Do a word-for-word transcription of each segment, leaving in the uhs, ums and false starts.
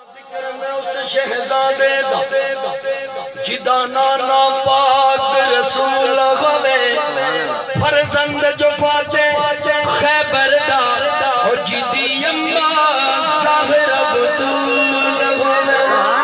ذکر میں اس شہزادے دا جدا نانا پاک رسول ہوئے فرزند جو فاتح خیبر دا اور جدی امبا ظاہر عبدول ہوئے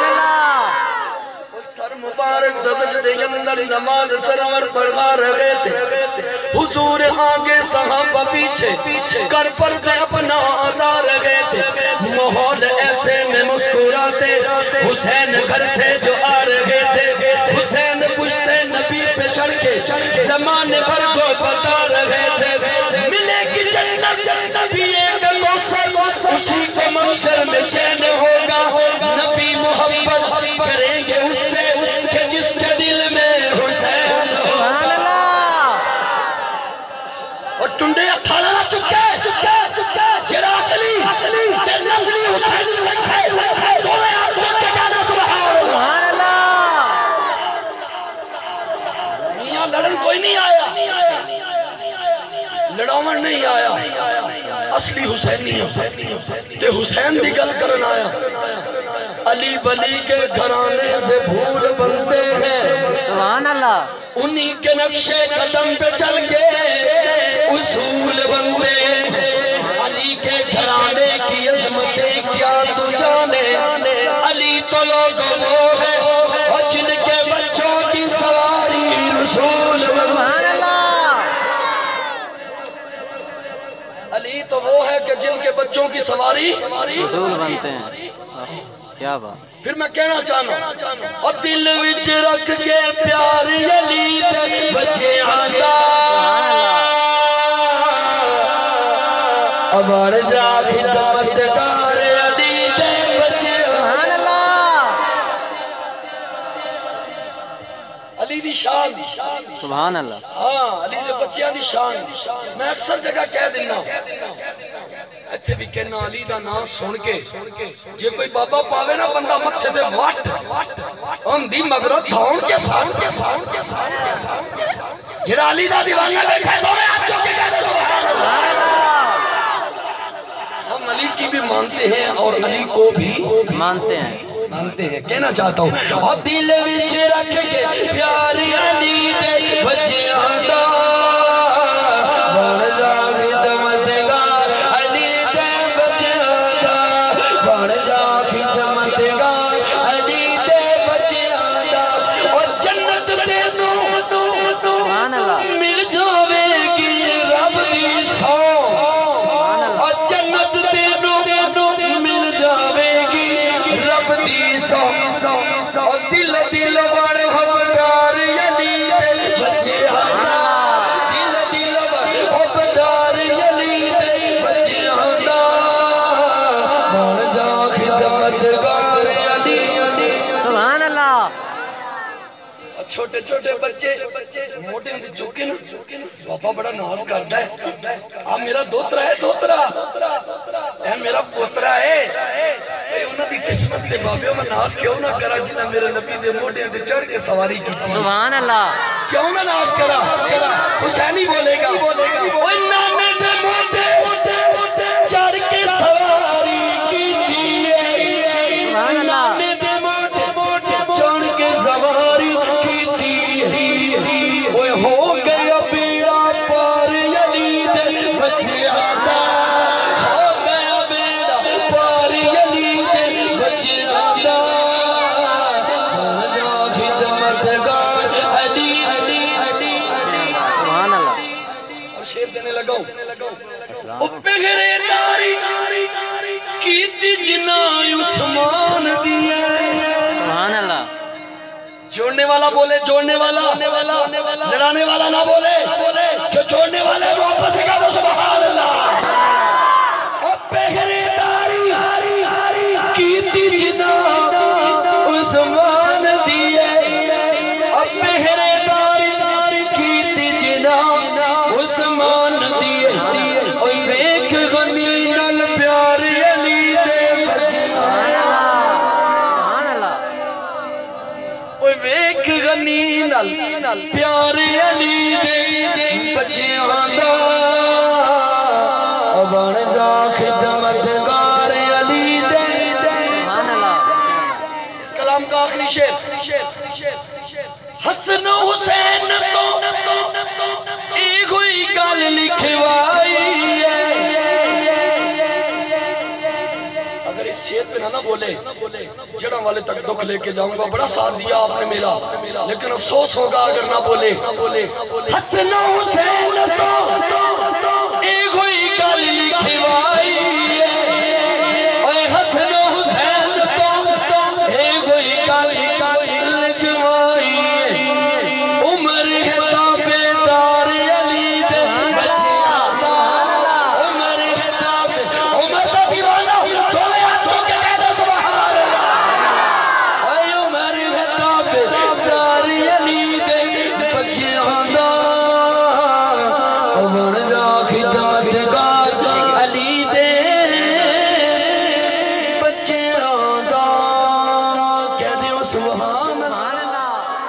سر مبارک دزج دے اندر نماز سرور فرما رہے تھے حضور آگے صحابہ پیچھے کر پر سے اپنا ادا رہے تھے ماحول ایسے میں مسکراتے حسین گھر سے جو آ رہے تھے حسین پشتے نبی پہ چڑھ کے زمانے بھر کو بتا رہے تھے ملے کی جنت پیے گا کوثر اسی کو محشر میں چین ہوگا نبی محبت کریں گے اس سے کہ جس کے دل میں حسین سبحان اللہ اور ٹنڈے اکھانا نہ چکے جرا اصلی تے نسلی حسین لکھے تو میں آپ چکے جانا سبحان اللہ میاں لڑن کوئی نہیں آیا لڑاون نہیں آیا اصلی حسینی تے حسین دی گل کرن آیا علی بلی کے گھرانے سے بھول بنتے ہیں سبحان اللہ انہی کے نقشے قدم پہ چل کے اصول بنتے ہیں علی کے گھرانے کی عظمتیں کیا تو جانے علی تو لوگ وہ ہے اور جن کے بچوں کی سواری رسول سبحان اللہ علی تو وہ ہے کہ جن کے بچوں کی سواری رسول بنتے ہیں کیا بات پھر میں کہنا چاہنا اور دل وچ رکھ کے پیاری علی دے بچے آتا ابار جا خدمت کار علی دے بچے سبحان اللہ علی دی شان سبحان اللہ ہاں علی دے بچیاں دی شان میں اکثر جگہ کہہ دینا ایتھے بھی کہنا علی دا نام سن کے جے کوئی بابا پاوے نا بندہ متھے دے واٹ ہم دی مگرو دھون کے سان کے سان کے سان کے سان کے جرا علی دا دیوانہ بیٹھا ہے دو میں آپ چوکے کہتے سبحان اللہ ہم علی کی بھی مانتے ہیں اور علی کو بھی مانتے ہیں مانتے ہیں کہنا چاہتا ہوں اور دل وچ رکھ کے پیاری علی دے بچے آتا بڑھ جا خدمت گار علی دے بچے آتا بڑھ جا خدمت گار علی دے بچے آتا اور جنت دے نو سبحان اللہ مل جاوے گی رب دی سو اور جنت دے نو مل جاوے گی رب دی سو اور دل دل بڑھ حبدار علی دے بچے آتا دل دل بڑھ حبدار علی دے بچے آتا بڑھ جا خدمت گار علی سبحان اللہ چھوٹے چھوٹے بچے موٹے سے چکے نا بابا بڑا ناز کرتا ہے آپ میرا دوترا ہے دوترا اے میرا پوترا ہے اے انہوں دی قسمت سے بابیوں میں ناز کیوں نہ کرا جنہ میرے نبی دے موٹے دے چڑھ کے سواری کی سبحان اللہ کیوں نہ ناز کرا حسینی بولے گا اوہ نانے دے موٹے چڑھ کے سواری کی تھی سبحان اللہ نانے دے موٹے چڑھ کے سواری کی تھی اوہ ہو گیا بیڑا پار علی دے بچے آتا ہو گیا بیڑا پار علی دے بچے آتا بڑھ جا خدمت گار علی سبحان اللہ اور شیر دینے لگاؤں پہرے داری کیتی جنا عثمان دیئے سبحان اللہ جوڑنے والا بولے جوڑنے والا لڑانے والا نہ بولے جو جوڑنے والے واپس سے کہا دو سبحان اللہ اور پہرے داری کیتی جنا عثمان دیئے اور پہرے داری کیتی جنا عثمان دیئے اور ویک غنی نل پیار علی دے بچے سبحان اللہ اوہ ویک غنی نل پیار علی دے بچے آندا بڑھ جا خدمت گار علی دے سبحان اللہ کلام کا آخری شعر حسن و حسین تو ایک ہوئی گال لکھوائی اگر اس شعر پہ نہ نہ بولے جڑا والے تک دکھ لے کے جاؤں گا بڑا ساتھ دیا آپ نے میرا لیکن افسوس ہوگا اگر نہ بولے حسن و حسین تو ایک ہوئی گال لکھوائی اے حسن و حسین تو ایک ہوئی گال لکھوائی عمر ہے تابعدار علی دے بچے عمر ہے تابع عمر کا دیوانہ تو میں ہاتھوں کے کہہ دو سبحان اللہ اے عمر ہے تابعدار علی دے بچے آندہ عمر جا خدمتگار علی دے بچے آندہ کہہ دے سبحان اللہ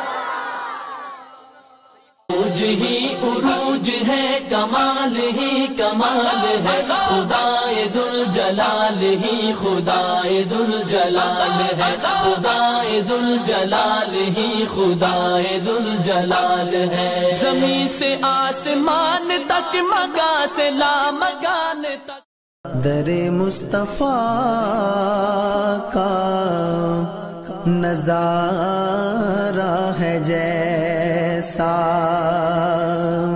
عروج ہی عروج ہے کمال ہی کمال ہے خدائے ذوالجلال ہی خدائے ذوالجلال ہے خدائے ذوالجلال ہی خدائے ذوالجلال ہے زمین سے آسمان تک مکان سے لامکان تک در مصطفیٰ کا نظارہ ہے جیسا